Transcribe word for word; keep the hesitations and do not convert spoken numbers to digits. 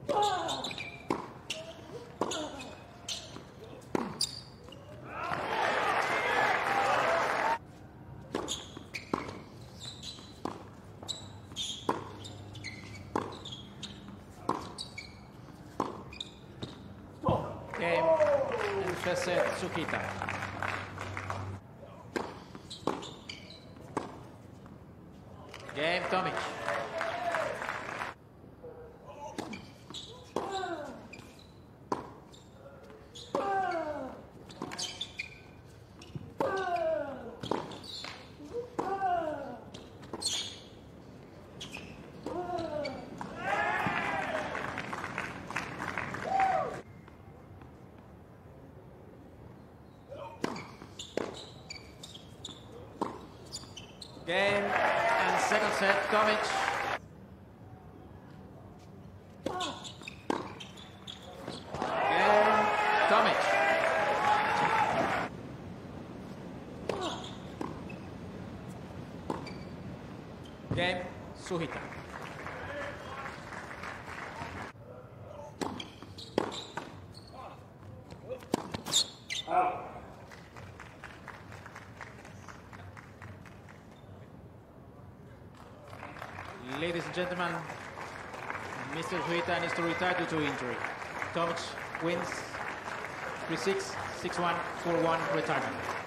Game in first set, Tsukita. Game, Tomic. Game and second set, Tomic. Game, Tomic. Game, Suhita. Ladies and gentlemen, Mister Suhita needs to retire due to injury. Tomic wins three six, six one, four one, retirement.